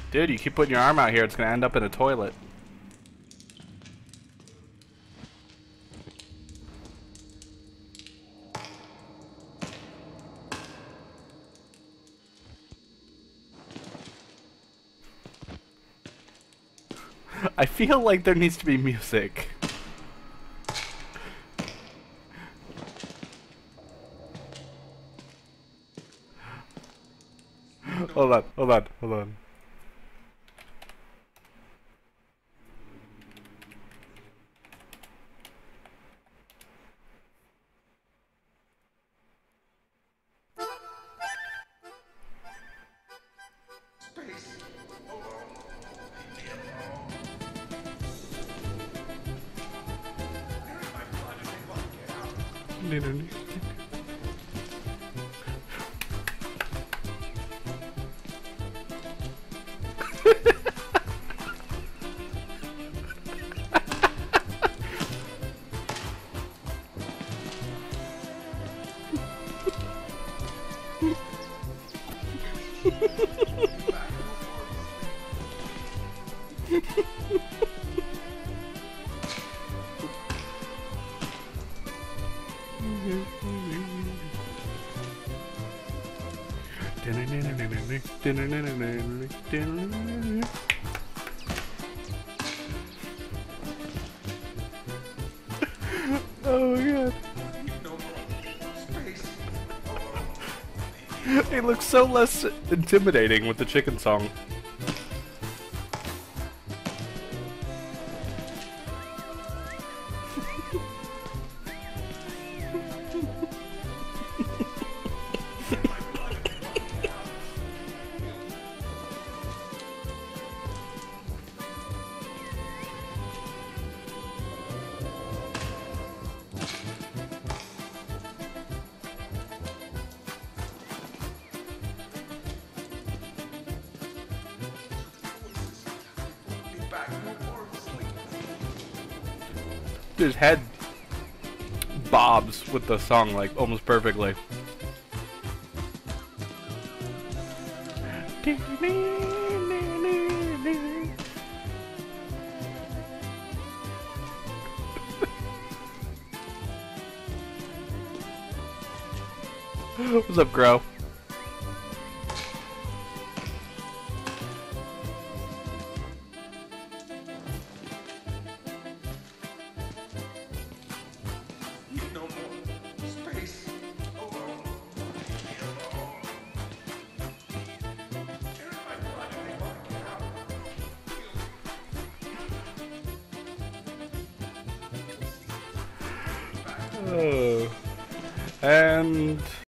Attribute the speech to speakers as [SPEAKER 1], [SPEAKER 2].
[SPEAKER 1] Dude, you keep putting your arm out here, it's gonna end up in a toilet. I feel like there needs to be music. Hold on, hold on, hold on. Oh my god. It looks so less intimidating with the chicken song. His head bobs with the song like almost perfectly. What's up, Grow? And